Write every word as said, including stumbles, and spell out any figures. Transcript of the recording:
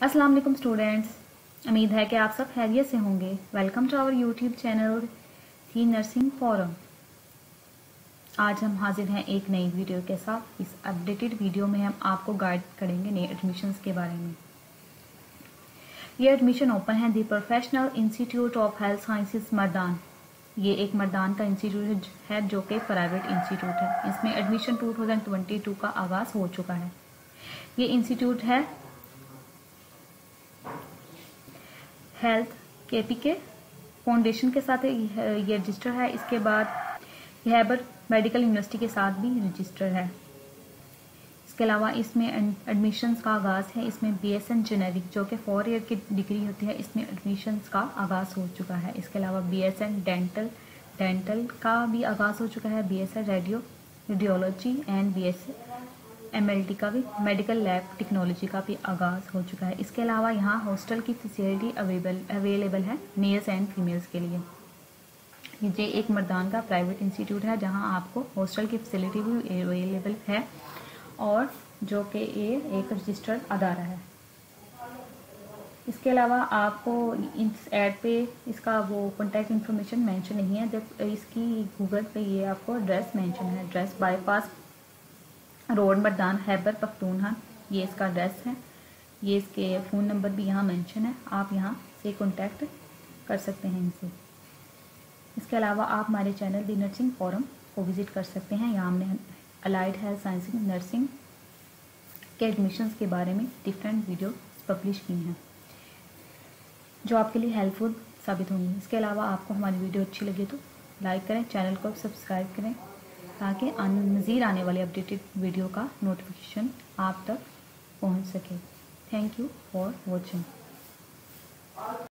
अस्सलाम वालेकुम स्टूडेंट्स, उम्मीद है कि आप सब खैरियत से होंगे। Welcome to our YouTube channel C nursing forum. आज हम हाजिर हैं एक नई वीडियो के साथ। इस अपडेटेड वीडियो में हम आपको गाइड करेंगे नए एडमिशन्स के बारे में। ये एडमिशन ओपन है the professional institute of health sciences Mardan. ये एक मर्दान का इंस्टीट्यूट है जो कि प्राइवेट इंस्टीट्यूट है। इसमें admission two thousand twenty two का आगाज हो चुका है। ये इंस्टीट्यूट है हेल्थ केपीके फाउंडेशन के साथ ये रजिस्टर है। इसके बाद हैबर मेडिकल यूनिवर्सिटी के साथ भी रजिस्टर है। इसके अलावा इसमें एडमिशन्स का आगाज है। इसमें बीएसएन जेनेरिक जो कि फोर ईयर की डिग्री होती है, इसमें एडमिशन्स का आगाज हो चुका है। इसके अलावा बीएसएन डेंटल डेंटल का भी आगाज हो चुका है। BSN radio radiology and BSN MLT का भी मेडिकल लैब टेक्नोलॉजी का भी आगाज हो चुका है। इसके अलावा यहाँ हॉस्टल की फैसिलिटी अवेलेबल अवेलेबल है मेल्स एंड फीमेल्स के लिए। ये एक मर्दान का प्राइवेट इंस्टीट्यूट है जहाँ आपको हॉस्टल की फैसिलिटी भी अवेलेबल है और जो कि ये एक रजिस्टर्ड अदारा है। इसके अलावा आपको इस ऐड पे इसका वो कॉन्टैक्ट इन्फॉर्मेशन मेंशन नहीं है, जब इसकी गूगल पे ये आपको एड्रेस मेंशन है। Address bypass road Mardan Khyber Pakhtunkhwa, ये इसका एड्रेस है। ये इसके फ़ोन नंबर भी यहाँ मेंशन है, आप यहाँ से कांटेक्ट कर सकते हैं इनसे। इसके अलावा आप हमारे चैनल दी नर्सिंग फोरम को विज़िट कर सकते हैं। यहाँ हमने अलाइड हेल्थ साइंसिंग नर्सिंग के एडमिशन्स के बारे में डिफरेंट वीडियो पब्लिश की हैं जो आपके लिए हेल्पफुल साबित होंगी। इसके अलावा आपको हमारी वीडियो अच्छी लगे तो लाइक करें, चैनल को सब्सक्राइब करें ताकि मज़ीद आने वाले अपडेटेड वीडियो का नोटिफिकेशन आप तक पहुंच सके। Thank you for watching.